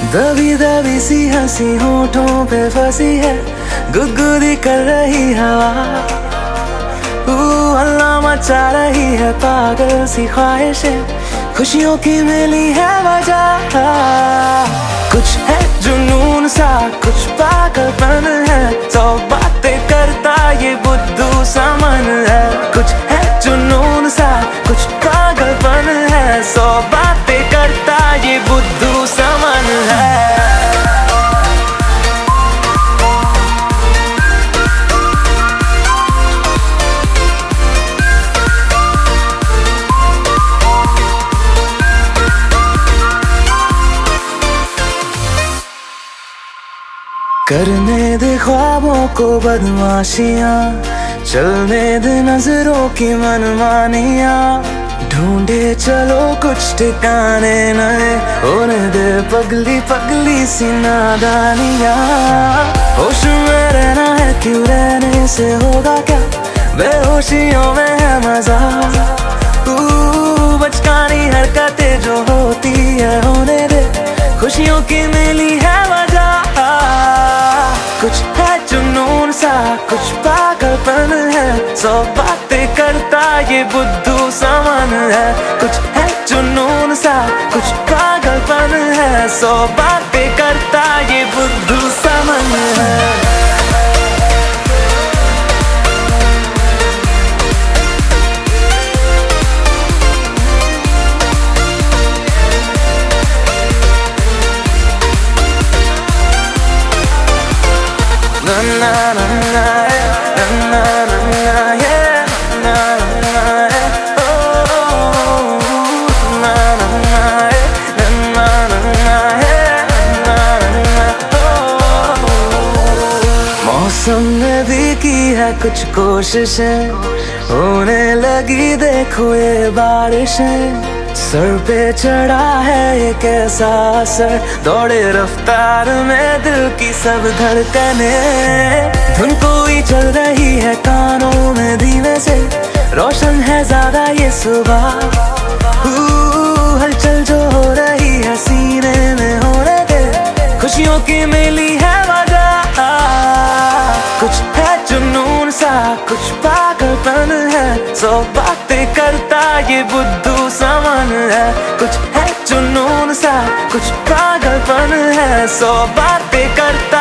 दबी दबी सी हंसी होठों पे फंसी है, गुदगुदी कर रही हवा। हल्ला मचा रही है पागल सी ख्वाहिशें, खुशियों की मिली है वजह। कुछ है जुनून सा, कुछ पागलपन है, सौ बातें करता ये बुद्धू सा मन है। कुछ है जुनून सा, कुछ पागलपन है, सौ बातें करता ये बुद्धू सा मन है। करने दे ख्वाबों को बदमाशियां, चलने दे नजरों की मनमानियां, ढूंढे चलो कुछ ठिकाने नए, होने दे पगली पगली सी नादानियां। होश में रहना है क्यों, रहने से होगा क्या, बेहोशियों में है मजा। बचकानी हरकतें जो होती है होने दे, खुशियों की मिली है वजह। कुछ है जुनून सा, कुछ पागलपन है, सौ बातें करता ये बुद्धू सा मन है। कुछ है जुनून सा, कुछ पागलपन है, सौ बातें करता ये बुद्धू सा मन है। Na na na na na na na na yeah, na na na oh na na na na na na yeah, na na oh। मौसम ने भी की है कुछ कोशिशें, होने लगी देखो ये बारिशें। सर पे चढ़ा है एक ऐसा असर, दौड़े रफ्तार में दिल की सब धड़कने। धुन कोई चल रही है कानों में धीमे से, रोशन है ज्यादा ये सुबह। हलचल जो हो रही है सीने में होने दे, खुशियों की मिली है वजह। कुछ है जुनून सा, कुछ पागलपन है, सौ बातें करता ये बुद्धू सा मन है। कुछ है जुनून सा, कुछ पागलपन है, सौ बातें करता